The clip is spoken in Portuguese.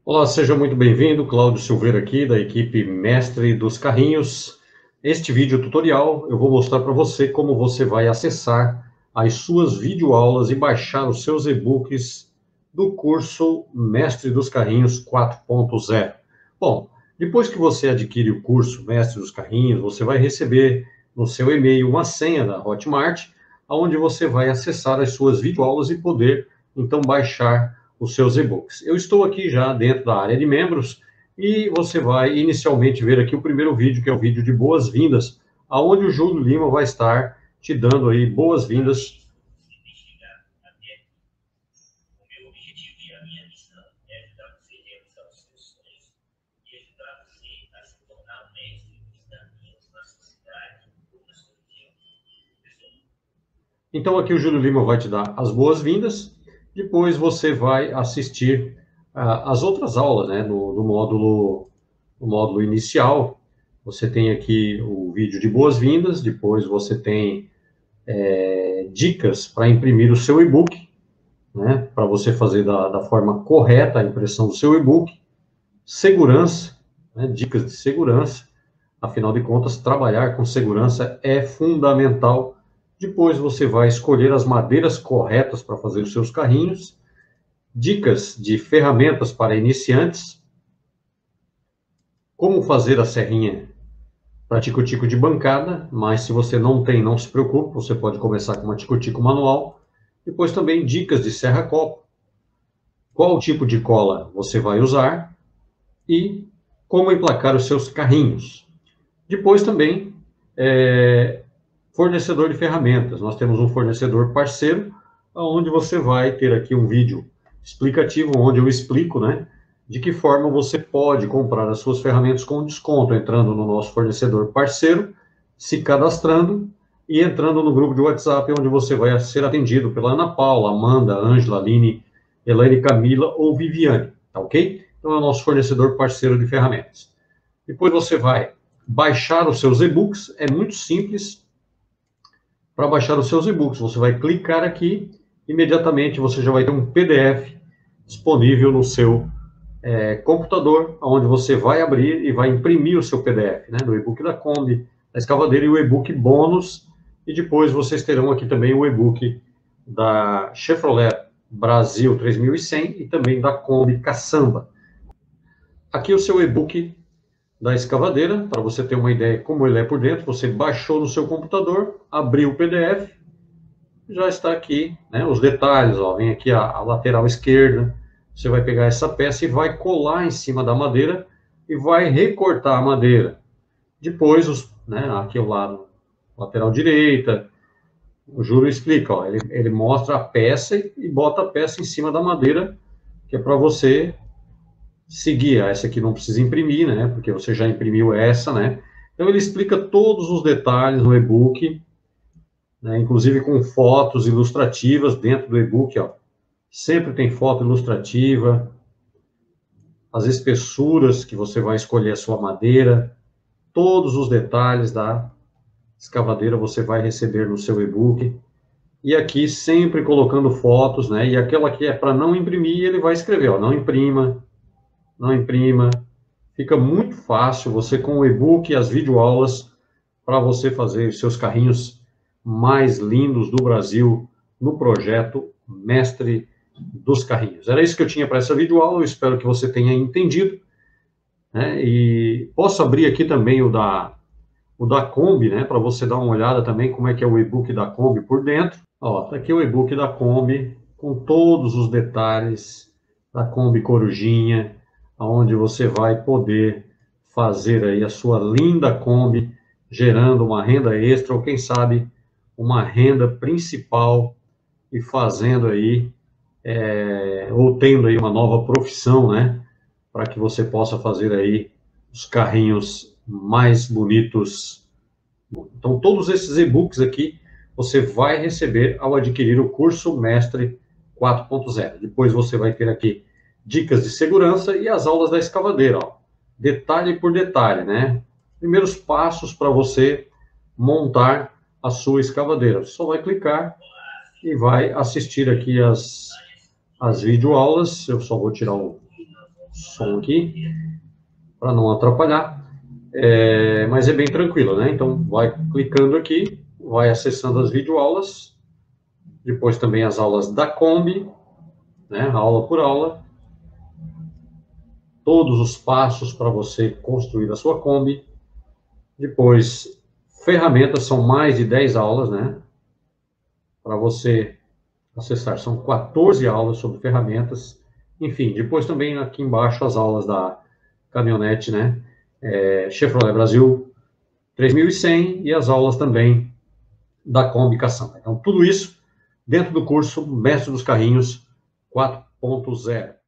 Olá, seja muito bem-vindo, Cláudio Silveira aqui, da equipe Mestre dos Carrinhos. Este vídeo tutorial eu vou mostrar para você como você vai acessar as suas videoaulas e baixar os seus e-books do curso Mestre dos Carrinhos 4.0. Bom, depois que você adquire o curso Mestre dos Carrinhos, você vai receber no seu e-mail uma senha da Hotmart, onde você vai acessar as suas videoaulas e poder, então, baixar os seus e-books. Eu estou aqui já dentro da área de membros e você vai inicialmente ver aqui o primeiro vídeo, que é o vídeo de boas-vindas, aonde o Júlio Lima vai estar te dando aí boas-vindas. Então aqui o Júlio Lima vai te dar as boas-vindas, depois você vai assistir as outras aulas, né, no módulo inicial. Você tem aqui o vídeo de boas-vindas, depois você tem dicas para imprimir o seu e-book, né, para você fazer da forma correta a impressão do seu e-book, segurança, né, dicas de segurança, afinal de contas, trabalhar com segurança é fundamental. Depois você vai escolher as madeiras corretas para fazer os seus carrinhos, dicas de ferramentas para iniciantes, como fazer a serrinha para tico-tico de bancada, mas se você não tem, não se preocupe, você pode começar com uma tico-tico manual. Depois também dicas de serra-copo, qual tipo de cola você vai usar e como emplacar os seus carrinhos. Depois também, fornecedor de ferramentas. Nós temos um fornecedor parceiro, onde você vai ter aqui um vídeo explicativo, onde eu explico, né, de que forma você pode comprar as suas ferramentas com desconto, entrando no nosso fornecedor parceiro, se cadastrando e entrando no grupo de WhatsApp, onde você vai ser atendido pela Ana Paula, Amanda, Ângela, Aline, Elaine, Camila ou Viviane, tá ok? Então é o nosso fornecedor parceiro de ferramentas. Depois você vai baixar os seus e-books, é muito simples. Para baixar os seus e-books, você vai clicar aqui, imediatamente você já vai ter um PDF disponível no seu computador, onde você vai abrir e vai imprimir o seu PDF, né, do e-book da Kombi, da escavadeira e o e-book bônus, e depois vocês terão aqui também o e-book da Chevrolet Brasil 3100 e também da Kombi Caçamba. Aqui o seu e-book da escavadeira, para você ter uma ideia como ele é por dentro, você baixou no seu computador, abriu o PDF, já está aqui, né, os detalhes, ó, vem aqui a lateral esquerda, você vai pegar essa peça e vai colar em cima da madeira e vai recortar a madeira. Depois, aqui ao lado, lateral direita, o Júlio explica, ó, ele mostra a peça e bota a peça em cima da madeira, que é para você seguir. Essa aqui não precisa imprimir, né, porque você já imprimiu essa, né. Então ele explica todos os detalhes no e-book, né, inclusive com fotos ilustrativas dentro do e-book, ó. Sempre tem foto ilustrativa, as espessuras que você vai escolher a sua madeira, todos os detalhes da escavadeira você vai receber no seu e-book. E aqui sempre colocando fotos, né? E aquela que é para não imprimir, ele vai escrever, ó, não imprima, não imprima. Fica muito fácil você com o e-book e as videoaulas para você fazer os seus carrinhos mais lindos do Brasil no projeto Mestre dos Carrinhos. Era isso que eu tinha para essa videoaula, eu espero que você tenha entendido, né? E posso abrir aqui também o da Kombi, né, para você dar uma olhada também como é que é o e-book da Kombi por dentro. Ó, tá aqui o e-book da Kombi com todos os detalhes da Kombi Corujinha, onde você vai poder fazer aí a sua linda Kombi, gerando uma renda extra ou quem sabe uma renda principal e fazendo aí ou tendo aí uma nova profissão, né, para que você possa fazer aí os carrinhos mais bonitos. Então, todos esses e-books aqui você vai receber ao adquirir o curso Mestre 4.0. Depois você vai ter aqui dicas de segurança e as aulas da escavadeira, ó, detalhe por detalhe, né? Primeiros passos para você montar a sua escavadeira. Você só vai clicar e vai assistir aqui as videoaulas. Eu só vou tirar som aqui, para não atrapalhar. Mas é bem tranquilo, né? Então, vai clicando aqui, vai acessando as videoaulas, depois também as aulas da Kombi, né? Aula por aula, todos os passos para você construir a sua Kombi. Depois, ferramentas, são mais de 10 aulas, né? Para você acessar, são 14 aulas sobre ferramentas. Enfim, depois também aqui embaixo as aulas da caminhonete, né? Chevrolet Brasil 3100 e as aulas também da Kombi Caçamba. Então, tudo isso dentro do curso Mestre dos Carrinhos 4.0.